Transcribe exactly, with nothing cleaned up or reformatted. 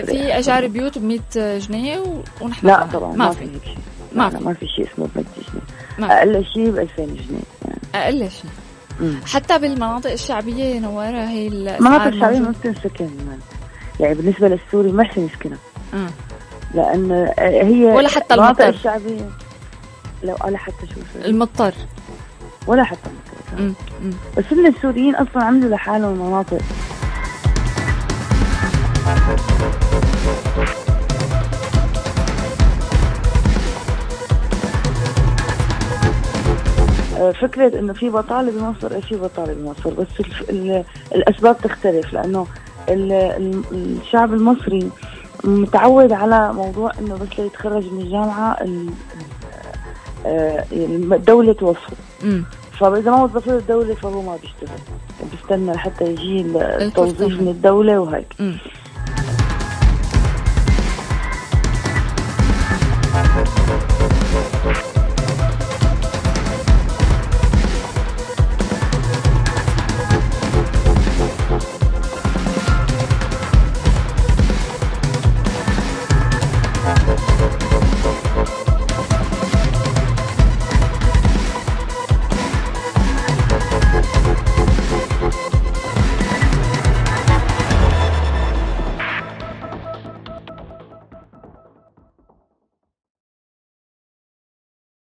في اجار بيوت ب مية جنيه ونحن لا طبعا ما, ما في هيك شيء، ما في ما في شيء اسمه ب مية جنيه، اقل شيء ب ألفين جنيه يعني. اقل شيء. حتى بالمناطق الشعبيه نوارة هي المناطق الشعبيه ما بتنسكن يعني، بالنسبه للسوري ما حسن يسكنها لان هي ولا حتى المطر الشعبيه، لو ولا حتى شو المطر ولا حتى المطر. بس ان السوريين اصلا عملوا لحالهم مناطق. فكرة إنه في بطالة بمصر، في بطالة بمصر، بس الأسباب تختلف، لأنه الشعب المصري متعود على موضوع إنه بس ليتخرج من الجامعة الدولة توظفه، فإذا ما وظفته الدولة فهو ما بيشتغل، بيستنى حتى يجي التوظيف من الدولة وهيك.